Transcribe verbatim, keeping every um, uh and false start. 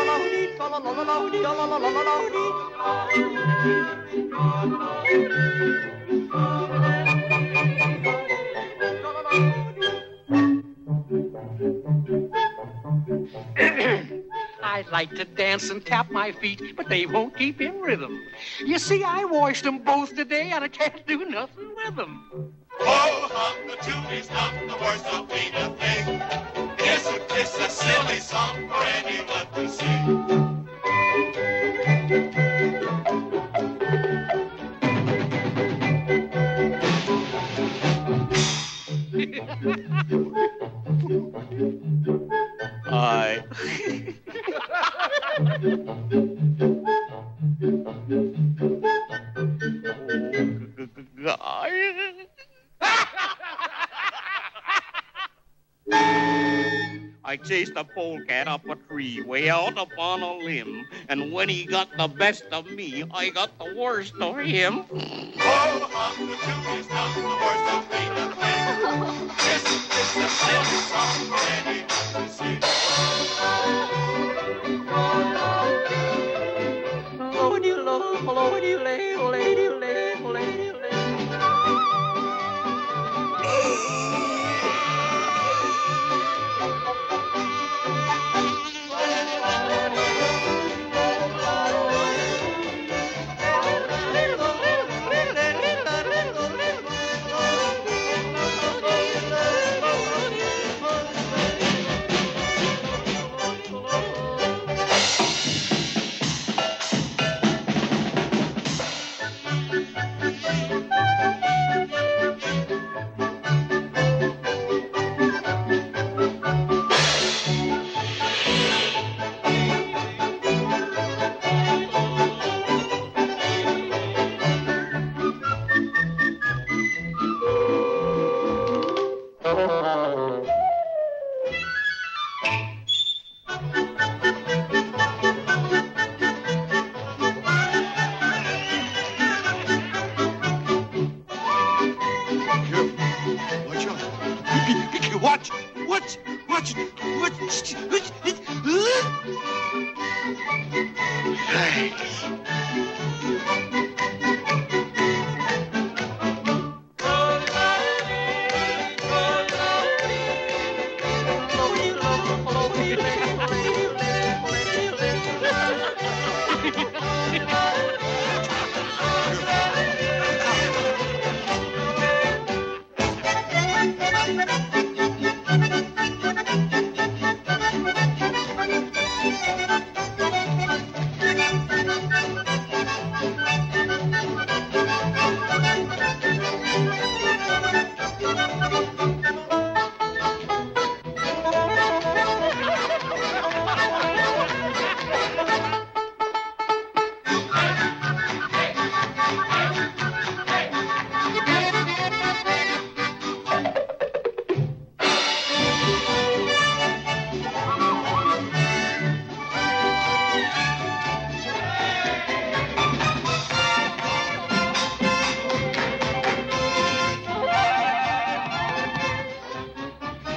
I'd like to dance and tap my feet, but they won't keep in rhythm. You see, I washed them both today, and I can't do nothing with them. Oh, hum, the tune is not the worst of being a thing. Isn't this a silly song for anyone to sing? I... I chased a polecat up a tree way out upon a limb, and when he got the best of me, I got the worst of him. Oh, hum, the tune is not the worst of being a thing. Isn't this a silly song for anyone to sing? Oh, do you love, oh, do you lay, oh, lady, oh, lay, oh, lady, oh, lay. Watch! Watch! Watch! Watch! Watch!